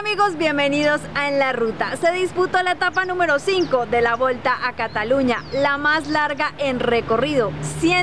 amigos, bienvenidos a En la Ruta. Se disputó la etapa número 5 de la Volta a Cataluña, la más larga en recorrido,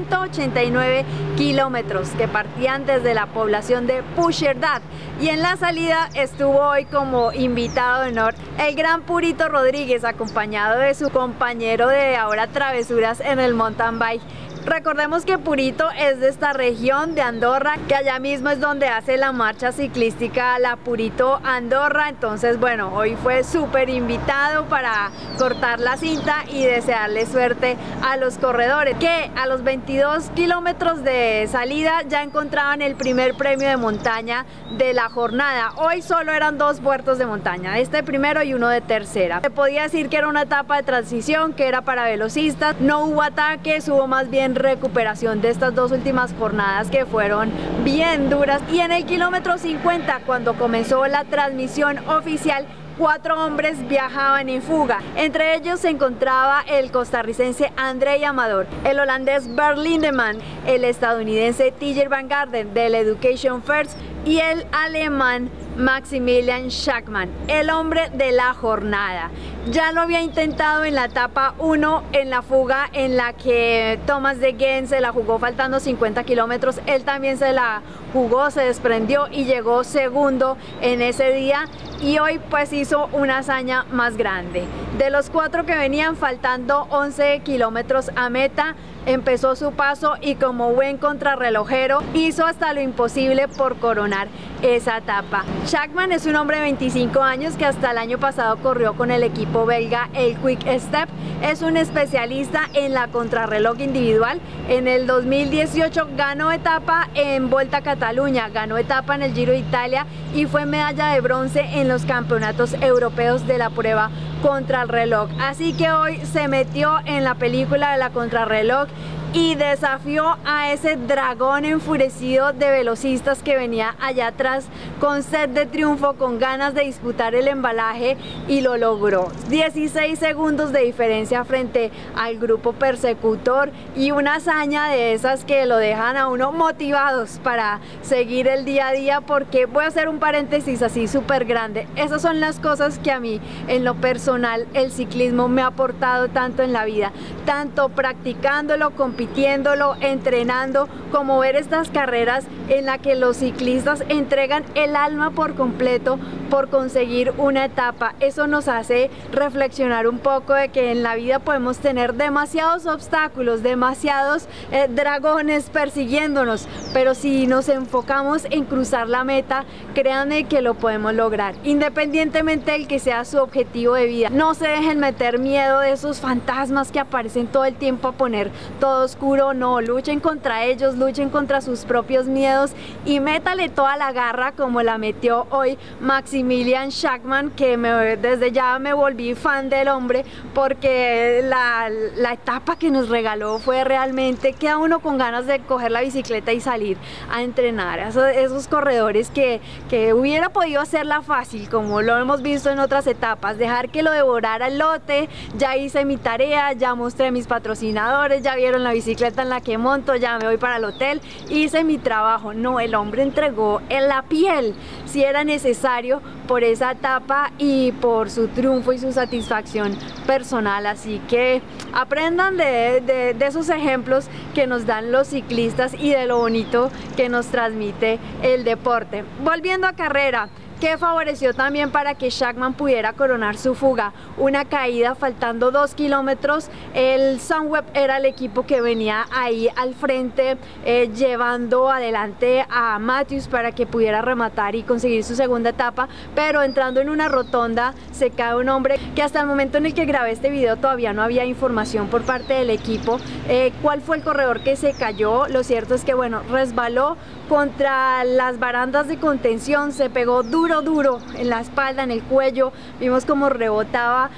189 kilómetros que partían desde la población de Puigcerdà. Y en la salida estuvo hoy como invitado de honor el gran Purito Rodríguez, acompañado de su compañero de ahora travesuras en el mountain bike. Recordemos que Purito es de esta región de Andorra, que allá mismo es donde hace la marcha ciclística la Purito Andorra. Entonces, bueno, hoy fue súper invitado para cortar la cinta y desearle suerte a los corredores, que a los 22 kilómetros de salida ya encontraban el primer premio de montaña de la jornada. Hoy solo eran dos puertos de montaña, este primero y uno de tercera. Se podía decir que era una etapa de transición, que era para velocistas. No hubo ataques, hubo más bien recuperación de estas dos últimas jornadas que fueron bien duras. Y en el kilómetro 50, cuando comenzó la transmisión oficial, 4 hombres viajaban en fuga. Entre ellos se encontraba el costarricense André Amador, el holandés Bernd Lindemann, el estadounidense Tiger Van Garderen del Education First y el alemán Maximilian Schachmann, el hombre de la jornada. Ya lo había intentado en la etapa 1, en la fuga en la que Thomas de Gendt se la jugó faltando 50 kilómetros. Él también se la jugó, se desprendió y llegó segundo en ese día. Y hoy pues hizo una hazaña más grande. De los 4 que venían, faltando 11 kilómetros a meta, empezó su paso y como buen contrarrelojero hizo hasta lo imposible por coronar esa etapa. Schachmann es un hombre de 25 años que hasta el año pasado corrió con el equipo belga el Quick Step. Es un especialista en la contrarreloj individual. En el 2018 ganó etapa en Volta a Cataluña, ganó etapa en el Giro de Italia y fue medalla de bronce en los campeonatos europeos de la prueba contrarreloj. Así que hoy se metió en la película de la contrarreloj y desafió a ese dragón enfurecido de velocistas que venía allá atrás con sed de triunfo, con ganas de disputar el embalaje, y lo logró. 16 segundos de diferencia frente al grupo persecutor y una hazaña de esas que lo dejan a uno motivados para seguir el día a día, porque voy a hacer un paréntesis así súper grande. Esas son las cosas que a mí en lo personal el ciclismo me ha aportado tanto en la vida, tanto practicándolo, compitiéndolo, entrenando, como ver estas carreras en las que los ciclistas entregan el alma por completo por conseguir una etapa. Eso nos hace reflexionar un poco de que en la vida podemos tener demasiados obstáculos, demasiados dragones persiguiéndonos, pero si nos enfocamos en cruzar la meta, créanme que lo podemos lograr, independientemente del que sea su objetivo de vida. No se dejen meter miedo de esos fantasmas que aparecen todo el tiempo a poner todo oscuro. No, luchen contra ellos, luchen contra sus propios miedos y métale toda la garra como la metió hoy Maximilian Schachmann, que desde ya me volví fan del hombre, porque la etapa que nos regaló fue realmente, queda uno con ganas de coger la bicicleta y salir a entrenar. Esos corredores que hubiera podido hacerla fácil, como lo hemos visto en otras etapas, dejar que lo devorara el lote. Ya hice mi tarea, ya mostré mis patrocinadores, ya vieron la bicicleta en la que monto, ya me voy para el hotel, hice mi trabajo. No, el hombre entregó en la piel si era necesario por esa etapa y por su triunfo y su satisfacción personal. Así que aprendan de esos ejemplos que nos dan los ciclistas y de lo bonito que nos transmite el deporte. Volviendo a carrera, que favoreció también para que Schachmann pudiera coronar su fuga, una caída faltando 2 kilómetros. El Sunweb era el equipo que venía ahí al frente, llevando adelante a Matthews para que pudiera rematar y conseguir su segunda etapa, pero entrando en una rotonda se cae un hombre que hasta el momento en el que grabé este video todavía no había información por parte del equipo cuál fue el corredor que se cayó. Lo cierto es que bueno, resbaló contra las barandas de contención, se pegó duro en la espalda, en el cuello, vimos como rebotaba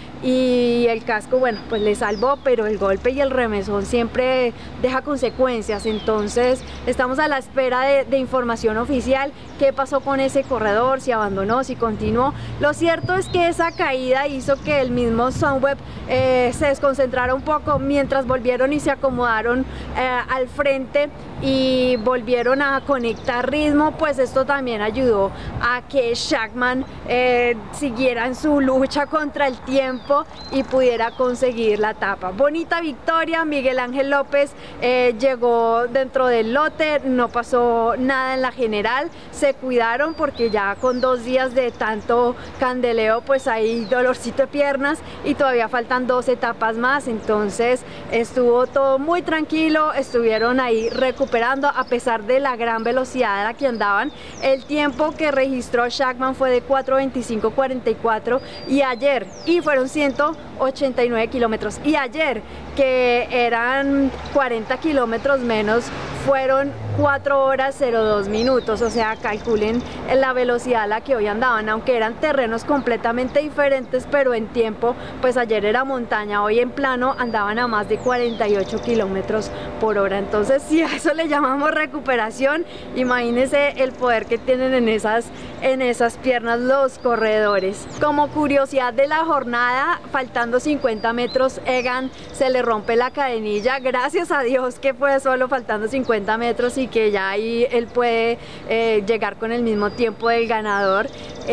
y el casco, bueno, pues le salvó, pero el golpe y el remesón siempre deja consecuencias. Entonces estamos a la espera de información oficial, qué pasó con ese corredor, si abandonó, si continuó. Lo cierto es que esa caída hizo que el mismo Sunweb se desconcentrara un poco mientras volvieron y se acomodaron al frente y volvieron a conectar conectar ritmo, pues esto también ayudó a que Schachmann siguiera en su lucha contra el tiempo y pudiera conseguir la etapa. Bonita victoria, Miguel Ángel López llegó dentro del lote, no pasó nada en la general, se cuidaron porque ya con 2 días de tanto candeleo pues hay dolorcito de piernas y todavía faltan 2 etapas más, entonces estuvo todo muy tranquilo, estuvieron ahí recuperando a pesar de la gran velocidad a la que andaban. El tiempo que registró Schachmann fue de 4:25:44 y fueron 189 kilómetros, y ayer que eran 40 kilómetros menos fueron 4 horas 02 minutos, o sea, calculen la velocidad a la que hoy andaban, aunque eran terrenos completamente diferentes, pero en tiempo, pues ayer era montaña, hoy en plano andaban a más de 48 kilómetros por hora. Entonces, si a eso le llamamos recuperación, imagínense el poder que tienen en esas piernas los corredores. Como curiosidad de la jornada, faltando 50 metros, Egan se le rompe la cadenilla, gracias a Dios que fue solo faltando 50 metros y que ya ahí él puede llegar con el mismo tiempo del ganador.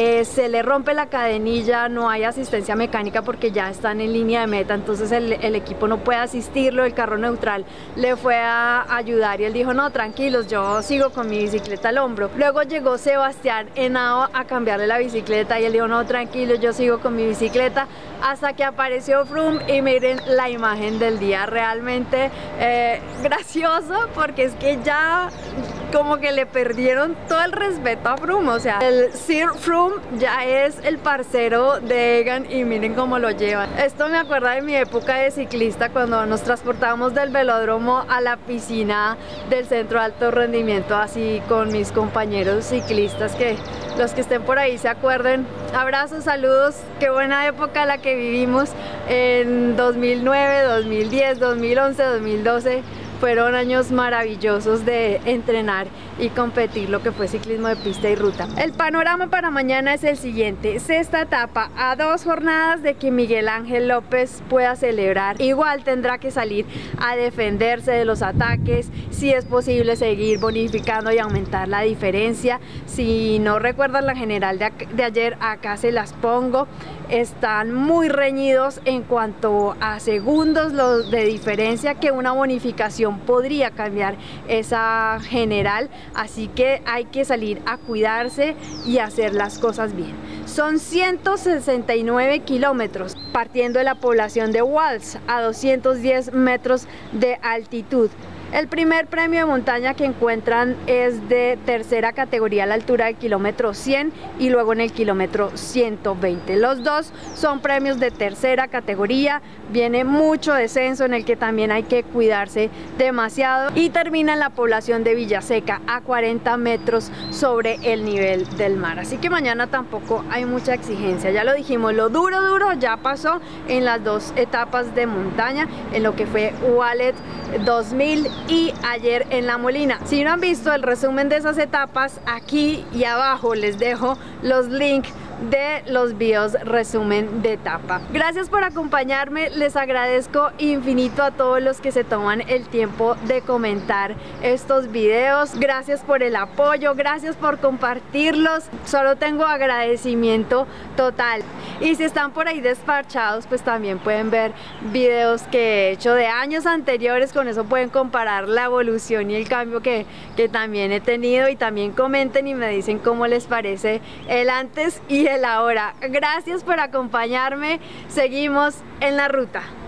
Se le rompe la cadenilla, no hay asistencia mecánica porque ya están en línea de meta, entonces el equipo no puede asistirlo, el carro neutral le fue a ayudar y él dijo no, tranquilos, yo sigo con mi bicicleta al hombro. Luego llegó Sebastián Henao a cambiarle la bicicleta y él dijo no, tranquilos, yo sigo con mi bicicleta, hasta que apareció Froome y miren la imagen del día, realmente gracioso porque es que ya como que le perdieron todo el respeto a Froome, o sea, el Sir Froome ya es el parcero de Egan y miren cómo lo llevan. Esto me acuerda de mi época de ciclista cuando nos transportábamos del velódromo a la piscina del centro de alto rendimiento, así con mis compañeros ciclistas, que los que estén por ahí se acuerden. Abrazos, saludos, qué buena época la que vivimos en 2009, 2010, 2011, 2012. Fueron años maravillosos de entrenar y competir lo que fue ciclismo de pista y ruta. El panorama para mañana es el siguiente: sexta etapa, a 2 jornadas de que Miguel Ángel López pueda celebrar. Igual tendrá que salir a defenderse de los ataques, si es posible seguir bonificando y aumentar la diferencia. Si no recuerdan la general de ayer, acá se las pongo. Están muy reñidos en cuanto a segundos los de diferencia, que una bonificación podría cambiar esa general, así que hay que salir a cuidarse y hacer las cosas bien. Son 169 kilómetros partiendo de la población de Wals a 210 metros de altitud. El primer premio de montaña que encuentran es de tercera categoría a la altura del kilómetro 100 y luego en el kilómetro 120. Los dos son premios de tercera categoría, viene mucho descenso en el que también hay que cuidarse demasiado y termina en la población de Villaseca a 40 metros sobre el nivel del mar. Así que mañana tampoco hay mucha exigencia, ya lo dijimos, lo duro ya pasó en las 2 etapas de montaña, en lo que fue Wallet 2000 y ayer en La Molina. Si no han visto el resumen de esas etapas, aquí y abajo les dejo los links de los videos resumen de etapa. Gracias por acompañarme, les agradezco infinito a todos los que se toman el tiempo de comentar estos videos, gracias por el apoyo, gracias por compartirlos, solo tengo agradecimiento total. Y si están por ahí despachados, pues también pueden ver videos que he hecho de años anteriores, con eso pueden comparar la evolución y el cambio que también he tenido, y también comenten y me dicen cómo les parece el antes y el ahora. Gracias por acompañarme, seguimos en la ruta.